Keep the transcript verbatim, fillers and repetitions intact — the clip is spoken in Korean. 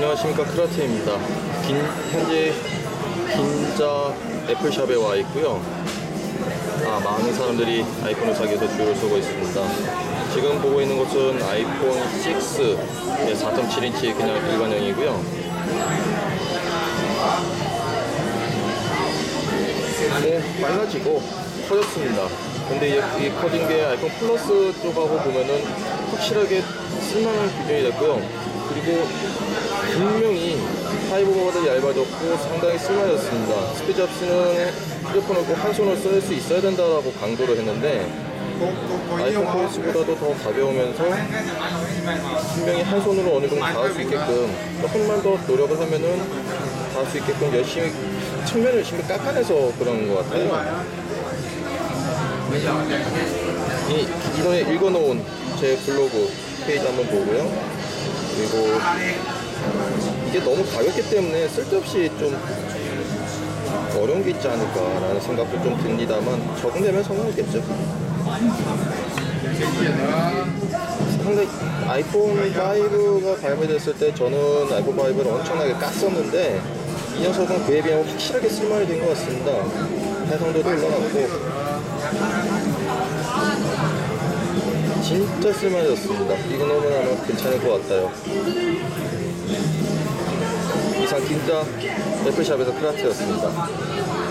안녕하십니까, 크라테입니다. 긴, 현재 긴자 애플샵에 와 있고요. 아, 많은 사람들이 아이폰을 사기 위해서 줄을 서고 있습니다. 지금 보고 있는 곳은 아이폰 육 사 점 칠 인치 그냥 일반형이고요. 네, 빨라지고 커졌습니다. 근데 이, 이 커진 게 아이폰 플러스 쪽하고 보면은 확실하게 쓸만한 기준이 됐고요. 그리고 분명히 파이브보다 얇아졌고 상당히 쓸만해졌습니다. 스티브 잡스는 휴대폰을 꼭 한 손으로 쓸 수 있어야 된다라고 강조를 했는데 아이폰 포인트보다도 더 가벼우면서 분명히 한 손으로 어느 정도 닿을 수 있게끔 조금만 더 노력을 하면은 닿을 수 있게끔 열심히 측면을 열심히 깎아내서 그런 것 같아요. 이 이번에 읽어놓은 제 블로그 페이지 한번 보고요. 그리고 이게 너무 가볍기 때문에 쓸데없이 좀 어려운 게 있지 않을까라는 생각도 좀 듭니다만 적응되면 성공했겠죠. 상당히 아이폰 파이브가 발매됐을 때 저는 아이폰 파이브를 엄청나게 깠었는데 이 녀석은 그에 비하면 확실하게 쓸만이 된 것 같습니다. 해상도도 올라갔고 진짜 쓸만해졌습니다. 이거 너무나 괜찮을 것 같아요. 이상 긴자 애플샵에서 크라테였습니다.